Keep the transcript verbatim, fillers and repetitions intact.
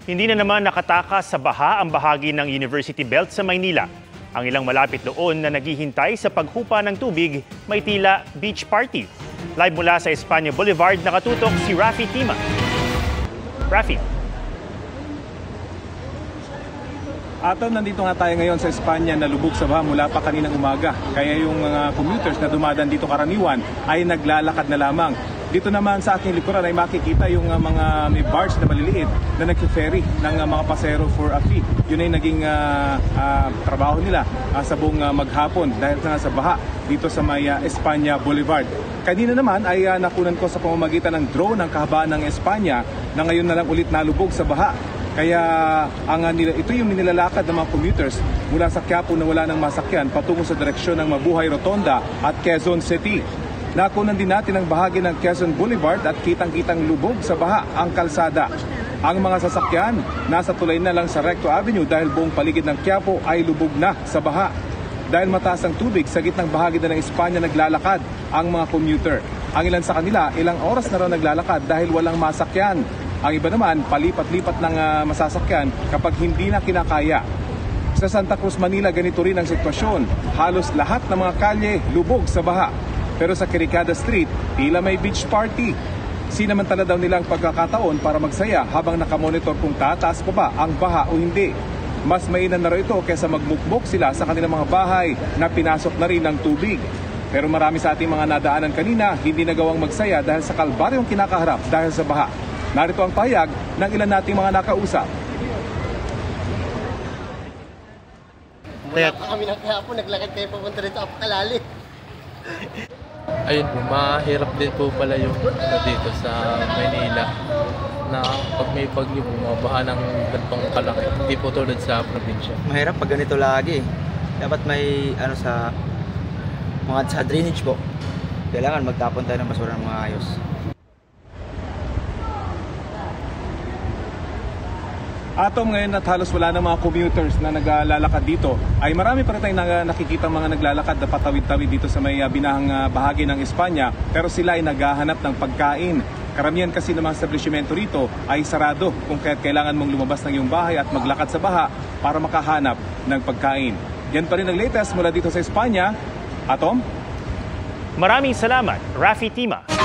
Hindi na naman nakatakas sa baha ang bahagi ng University Belt sa Maynila. Ang ilang malapit doon na naghihintay sa paghupa ng tubig may tila beach party. Live mula sa Espanya Boulevard, nakatutok si Rafi Tima. Rafi. Atom, nandito nga tayo ngayon sa Espanya na lubog sa baha mula pa kaninang umaga. Kaya yung mga commuters na dumadaan dito karaniwan ay naglalakad na lamang. Dito naman sa aking likuran ay makikita yung uh, mga may barge na maliliit na nag-ferry ng uh, mga pasero for a fee. Yun ay naging uh, uh, trabaho nila uh, sa buong uh, maghapon dahil na sa baha dito sa may uh, Espanya Boulevard. Kanina naman ay uh, nakunan ko sa pamamagitan ng drone ang kahabaan ng Espanya na ngayon na lang ulit nalubog sa baha. Kaya ang, uh, nila, ito yung nilalakad ng mga commuters mula sa Quiapo na wala ng masakyan patungo sa direksyon ng Mabuhay Rotonda at Quezon City. Nakunan din natin ang bahagi ng Quezon Boulevard at kitang-kitang lubog sa baha ang kalsada. Ang mga sasakyan nasa tulay na lang sa Recto Avenue dahil buong paligid ng Quiapo ay lubog na sa baha. Dahil mataas ang tubig sa gitnang bahagi na ng Espanya naglalakad ang mga commuter. Ang ilan sa kanila ilang oras na raw naglalakad dahil walang masakyan. Ang iba naman palipat-lipat ng uh, masasakyan kapag hindi na kinakaya. Sa Santa Cruz, Manila, ganito rin ang sitwasyon. Halos lahat ng mga kalye lubog sa baha. Pero sa Quiricada Street, tila may beach party. Sinamantala daw nilang pagkakataon para magsaya habang nakamonitor kung tataas pa ba ang baha o hindi. Mas mainam na raw ito kaysa magmukmok sila sa kanilang mga bahay na pinasok na rin ng tubig. Pero marami sa ating mga nadaanan kanina hindi nagawang magsaya dahil sa kalbaryong kinakaharap dahil sa baha. Narito ang pahayag ng ilan nating mga nakausap. Wala pa kami ng kaya po, naglakad kayo papunta rito Apkalali. Ayun po, mahirap din po pala yung ano, dito sa Maynila na pag may bagyo po, mabaha ng gantong kalaki. Hindi po tulad sa probinsya. Mahirap pag ganito lagi. Dapat may ano sa mga sa drainage po. Kailangan magtapon tayo ng basura ng mga ayos. Atom, ngayon at halos wala ng mga commuters na naglalakad dito, ay marami pa rin tayong nakikita mga naglalakad na patawid-tawid dito sa may binahang bahagi ng Espanya, pero sila ay naghahanap ng pagkain. Karamihan kasi ng mga establishmento rito ay sarado kung kaya't kailangan mong lumabas ng iyong bahay at maglakad sa baha para makahanap ng pagkain. Yan pa rin ang latest mula dito sa Espanya. Atom? Maraming salamat, Rafi Tima.